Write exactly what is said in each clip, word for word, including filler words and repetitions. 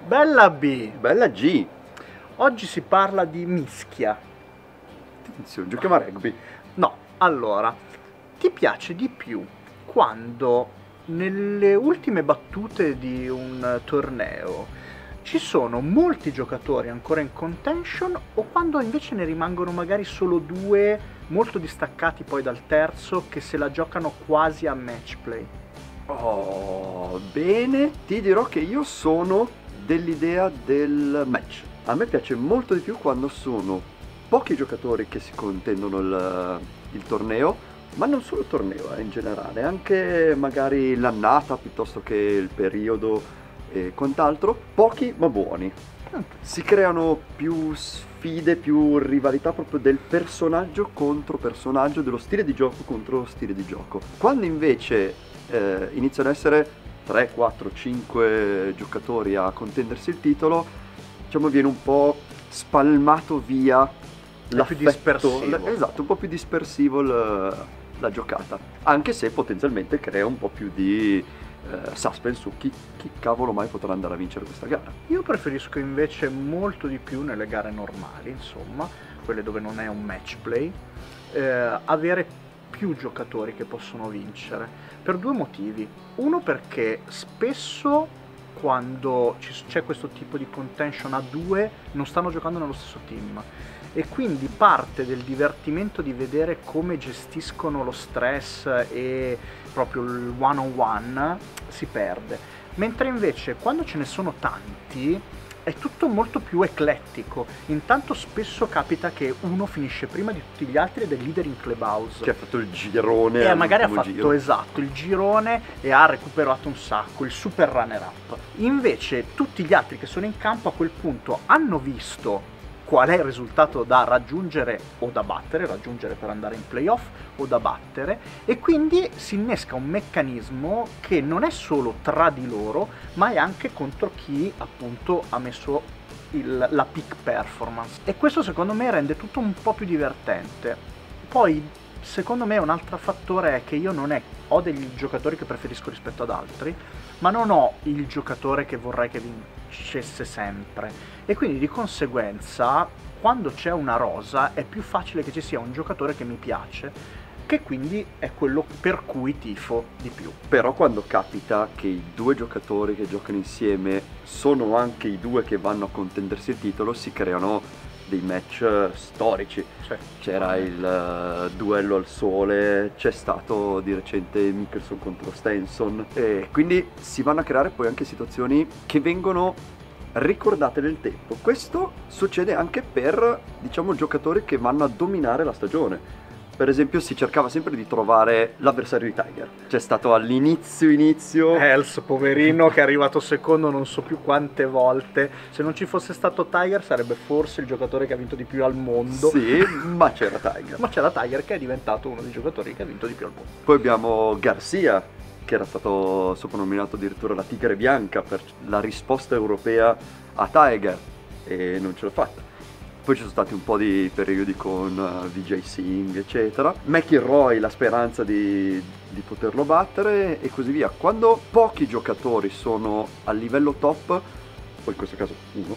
Bella B! Bella G! Oggi si parla di mischia. Attenzione, giochiamo a rugby. No, allora, ti piace di più quando nelle ultime battute di un torneo ci sono molti giocatori ancora in contention o quando invece ne rimangono magari solo due molto distaccati poi dal terzo che se la giocano quasi a match play? Oh, bene, ti dirò che io sono dell'idea del match. A me piace molto di più quando sono pochi giocatori che si contendono il, il torneo, ma non solo il torneo, eh, in generale, anche magari l'annata piuttosto che il periodo e quant'altro, pochi ma buoni. Si creano più sfide, più rivalità proprio del personaggio contro personaggio, dello stile di gioco contro stile di gioco. Quando invece eh, iniziano ad essere tre, quattro, cinque giocatori a contendersi il titolo, diciamo viene un po' spalmato via l'affetto, dispersivo. esatto, un po' più dispersivo il, la giocata, anche se potenzialmente crea un po' più di eh, suspense su chi, chi cavolo mai potrà andare a vincere questa gara. Io preferisco invece molto di più nelle gare normali, insomma, quelle dove non è un match play, eh, avere più giocatori che possono vincere, per due motivi. Uno perché spesso quando c'è questo tipo di contention a due non stanno giocando nello stesso team e quindi parte del divertimento di vedere come gestiscono lo stress e proprio il one on one si perde, mentre invece quando ce ne sono tanti è tutto molto più eclettico. Intanto spesso capita che uno finisce prima di tutti gli altri ed è leader in clubhouse, che ha fatto il girone e magari ha fatto giro. esatto il girone e ha recuperato un sacco, il super runner up. Invece tutti gli altri che sono in campo a quel punto hanno visto qual è il risultato da raggiungere o da battere, raggiungere per andare in playoff o da battere, e quindi si innesca un meccanismo che non è solo tra di loro ma è anche contro chi appunto ha messo il, la peak performance, e questo secondo me rende tutto un po' più divertente. Poi secondo me un altro fattore è che io non è ho degli giocatori che preferisco rispetto ad altri, ma non ho il giocatore che vorrei che vincesse sempre, e quindi di conseguenza quando c'è una rosa è più facile che ci sia un giocatore che mi piace, che quindi è quello per cui tifo di più. Però quando capita che i due giocatori che giocano insieme sono anche i due che vanno a contendersi il titolo, si creano dei match storici. Cioè, c'era il uh, duello al sole, c'è stato di recente Mickelson contro Stenson, e quindi si vanno a creare poi anche situazioni che vengono ricordate nel tempo. Questo succede anche per, diciamo, giocatori che vanno a dominare la stagione. Per esempio si cercava sempre di trovare l'avversario di Tiger. C'è stato all'inizio inizio Hells, poverino, che è arrivato secondo non so più quante volte. Se non ci fosse stato Tiger sarebbe forse il giocatore che ha vinto di più al mondo. Sì, ma c'era Tiger. Ma c'era Tiger che è diventato uno dei giocatori che ha vinto di più al mondo. Poi abbiamo Garcia, che era stato soprannominato addirittura la tigre bianca per la risposta europea a Tiger, e non ce l'ha fatta. Poi ci sono stati un po' di periodi con uh, V J Singh, eccetera. McIlroy, la speranza di, di poterlo battere, e così via. Quando pochi giocatori sono a livello top, o in questo caso uno,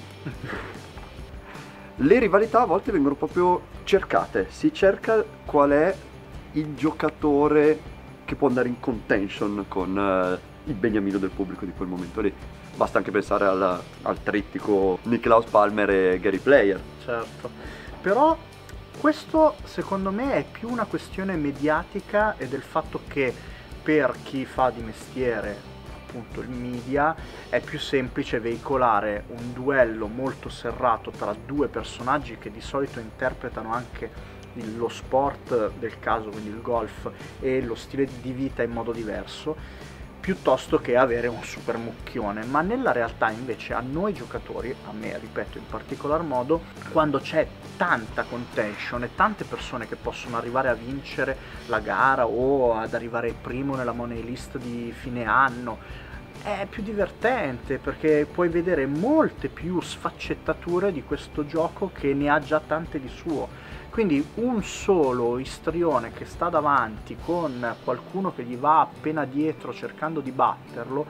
le rivalità a volte vengono proprio cercate. Si cerca qual è il giocatore che può andare in contention con uh, il beniamino del pubblico di quel momento lì. Basta anche pensare al, al trittico Nicklaus Palmer e Gary Player. Certo, però questo secondo me è più una questione mediatica e del fatto che per chi fa di mestiere appunto il media è più semplice veicolare un duello molto serrato tra due personaggi che di solito interpretano anche lo sport del caso, quindi il golf, e lo stile di vita in modo diverso, piuttosto che avere un super mucchione. Ma nella realtà invece a noi giocatori, a me ripeto in particolar modo, quando c'è tanta contention e tante persone che possono arrivare a vincere la gara o ad arrivare primo nella money list di fine anno, è più divertente perché puoi vedere molte più sfaccettature di questo gioco che ne ha già tante di suo. Quindi un solo istrione che sta davanti con qualcuno che gli va appena dietro cercando di batterlo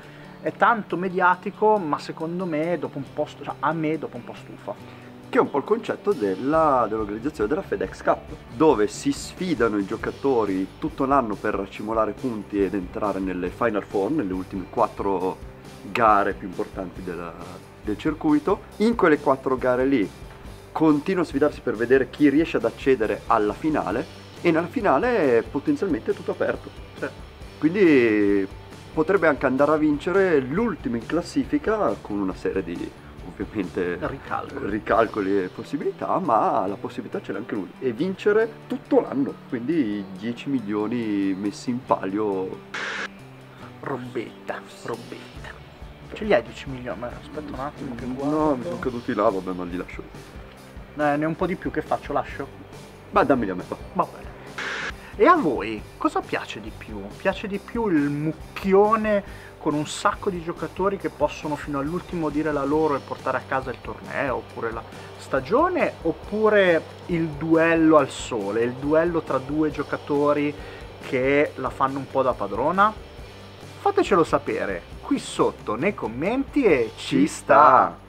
è tanto mediatico, ma secondo me dopo un po', st- cioè, a me dopo un po' stufa. Che è un po' il concetto della- dell'organizzazione della FedEx Cup, dove si sfidano i giocatori tutto l'anno per raccimolare punti ed entrare nelle Final Four, nelle ultime quattro gare più importanti della- del circuito. In quelle quattro gare lì continua a sfidarsi per vedere chi riesce ad accedere alla finale, e nella finale è potenzialmente tutto aperto. Sì. Quindi potrebbe anche andare a vincere l'ultimo in classifica con una serie di, ovviamente, Ricalcoli. ricalcoli e possibilità, ma la possibilità ce l'ha anche lui, e vincere tutto l'anno, quindi dieci milioni messi in palio. Robetta, robetta. Ce li hai dieci milioni? Ma aspetta un attimo che guardo. No, mi sono caduti là, vabbè, ma li lascio lì. Eh, ne è un po' di più, che faccio? Lascio? Ma dammeli a me, fa. Va bene. E a voi cosa piace di più? Piace di più il mucchione con un sacco di giocatori che possono fino all'ultimo dire la loro e portare a casa il torneo, oppure la stagione, oppure il duello al sole, il duello tra due giocatori che la fanno un po' da padrona? Fatecelo sapere qui sotto nei commenti e ci sta!